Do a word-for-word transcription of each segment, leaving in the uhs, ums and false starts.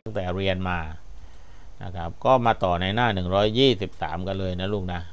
ตั้งแต่เรียนมานะครับก็มาต่อในหน้าหนึ่งร้อยยี่สิบสามกันเลยนะลูกนะ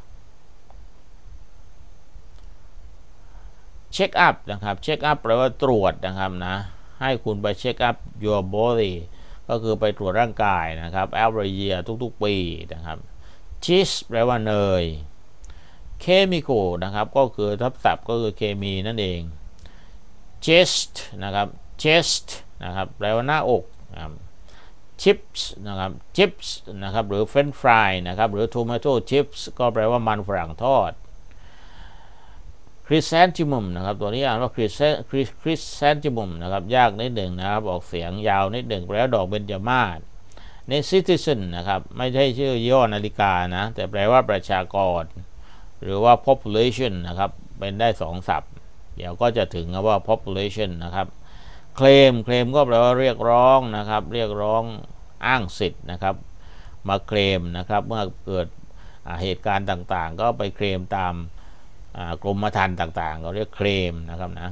เช็คอัพนะครับเช็คอัพแปลว่าตรวจนะครับนะให้คุณไปเช็คอัพ your body ก็คือไปตรวจร่างกายนะครับ every year ทุกๆปีนะครับ cheese แปลว่าเนย chemical นะครับก็คือทับศัพท์ก็คือเคมีนั่นเอง chest นะครับ chest นะครับแปลว่าหน้าอกนะครับ chips นะครับ chips นะครับหรือ french fry นะครับหรือ tomato chips ก็แปลว่ามันฝรั่งทอดchrysanthemum นะครับตัวนี้อ่านว่า chrysanthemum นะครับยากนิดหนึ่งนะครับออกเสียงยาวนิดหนึ่งแปลว่าดอกเบญจมาศใน citizen นะครับไม่ใช่ชื่อย่อนาฬิกานะแต่แปลว่าประชากรหรือว่า population นะครับเป็นได้สองศัพท์เดี๋ยวก็จะถึงว่า population นะครับ claim claim ก็แปลว่าเรียกร้องนะครับเรียกร้องอ้างสิทธิ์นะครับมาเคลมนะครับเมื่อเกิดเหตุการณ์ต่างๆก็ไปเคลมตามกรมธรรม์ต่างๆเราเรียกเคลมนะครับนะ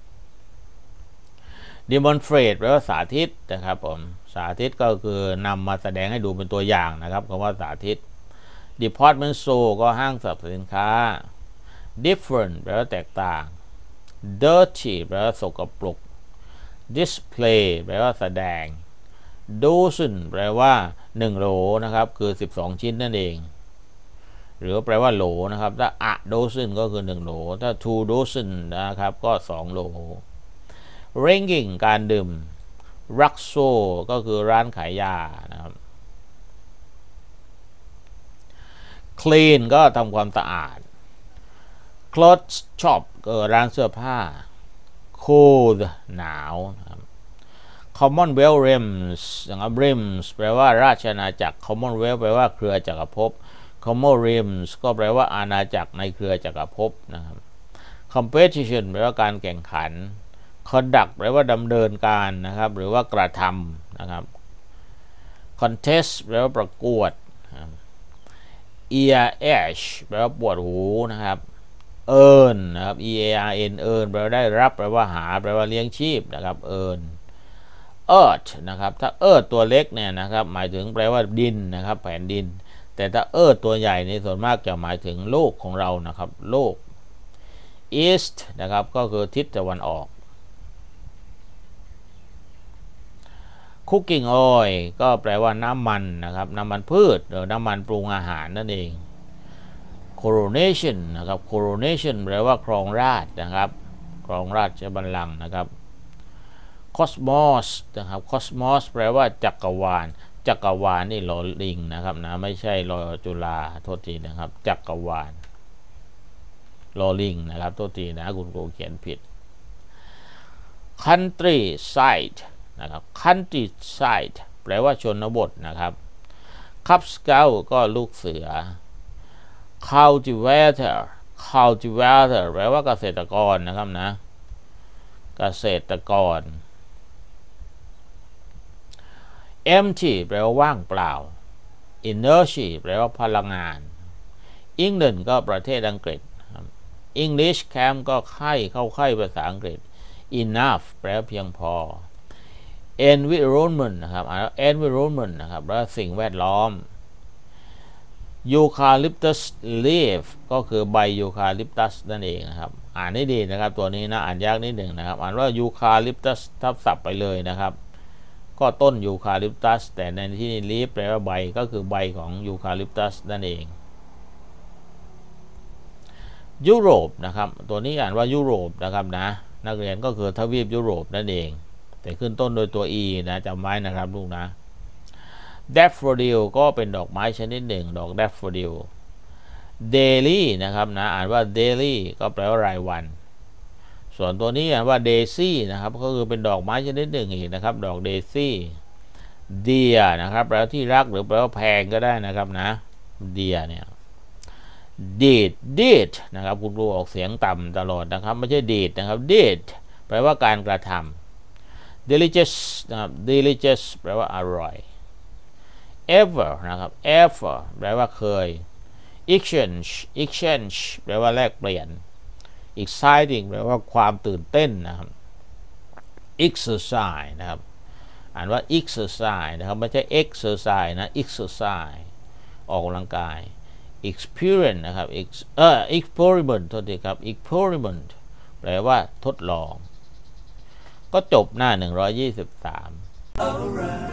demonstrate แปลว่าสาธิตนะครับผมสาธิตก็คือนำมาแสดงให้ดูเป็นตัวอย่างนะครับคำว่าสาธิต department store ก็ห้างสรรพสินค้า different แปลว่าแตกต่าง dirty แปลว่าสกปรก display แปลว่าแสดง dozen แปลว่าหนึ่งโหลนะครับคือสิบสองชิ้นนั่นเองหรือแปลว่าโหลนะครับถ้า a dozen ก็คือหนึ่งโหลถ้า two dozen นะครับก็สองโหล drinking การดื่ม drugstore ก็คือร้านขายยานะครับ clean ก็ทำความสะอาด clothes shop ก็ร้านเสื้อผ้า cold หนาวนะครับ Commonwealth Realms นะครับ Realms แปลว่าราชอาณาจักร Commonwealth แปลว่าเครือจักรภพ Commonwealth Realms ก็แปลว่าอาณาจักรในเครือจักรภพนะครับ Competition แปลว่าการแข่งขัน Conduct แปลว่าดำเนินการนะครับหรือว่ากระทำนะครับ Contest แปลว่าประกวด Ear ache แปลว่าปวดหูนะครับ Earn นะครับ E A R N Earn แปลว่าได้รับแปลว่าหาแปลว่าเลี้ยงชีพนะครับ Earn Earth นะครับถ้า Earth ตัวเล็กเนี่ยนะครับหมายถึงแปลว่าดินนะครับแผ่นดินแต่ถ้า Earth ตัวใหญ่ในส่วนมากจะหมายถึงโลกของเรานะครับโลก East นะครับก็คือทิศตะวันออก Cooking oil ก็แปลว่าน้ำมันนะครับน้ำมันพืชหรือน้ำมันปรุงอาหารนั่นเอง Coronation นะครับ Coronation แปลว่าครองราชนะครับครองราชบัลลังก์นะครับ Cosmos นะครับ Cosmos แปลว่าจักรวาลจักรวาลนี่ลอลิงนะครับนะไม่ใช่ลอจุฬาโทษทีนะครับจักรวาลลอลิงนะครับโทษทีนะคุณครูเขียนผิด Country side นะครับ Country side แปลว่าชนบทนะครับ Cub Scout ก็ลูกเสือ Cultivator Cultivator แปลว่าเกษตรกรนะครับนะเกษตรกร Empty แปลว่าว่างเปล่า Energy แปลว่าพลังงาน England ก็ประเทศอังกฤษ English Camp ก็ค่ายเข้าค่ายภาษาอังกฤษ Enough แปลว่าเพียงพอ Environment นะครับ Environment นะครับแปลว่าสิ่งแวดล้อม Eucalyptus leaf ก็คือใบยูคาลิปตัสนั่นเองนะครับอ่านให้ดีนะครับตัวนี้นะอ่านยากนิดหนึ่งนะครับอ่านว่ายูคาลิปตัสทับศัพท์ไปเลยนะครับก็ต้นยูคาลิปตัสแต่ในที่นี้ลีฟแปลว่าใบก็คือใบของยูคาลิปตัสนั่นเองยุโรปนะครับตัวนี้อ่านว่ายุโรปนะครับนะนักเรียนก็คือทวีปยุโรปนั่นเองแต่ขึ้นต้นโดยตัว e นะจำไว้นะครับลูกนะ Daffodil ก็เป็นดอกไม้ชนิดหนึ่งดอก Daffodil Daily นะครับนะอ่านว่า Daily ก็แปลว่ารายวันส่วนตัวนี้อ่านว่า Daisy นะครับก็คือเป็นดอกไม้ชนิดหนึ่งอีกนะครับดอก Daisy Dear นะครับแปลว่าที่รักหรือแปลว่าแพงก็ได้นะครับนะ Dear เนี่ย Deed Deed นะครับคุณครูออกเสียงต่ำตลอดนะครับไม่ใช่ Deed นะครับ Deed แปลว่าการกระทำ Delicious นะครับ Delicious แปลว่าอร่อย Ever นะครับ Ever แปลว่าเคย exchange exchange แปลว่าแลกเปลี่ยน exciting แปลว่าความตื่นเต้นนะครับ exercise นะครับอ่านว่า exercise นะครับไม่ใช่ exercise นะ exercise ออกกำลังกาย experience นะครับ ex เอ่อ experiment โทษทีครับ experiment แปลว่าทดลองก็จบหน้าหนึ่งร้อยยี่สิบสาม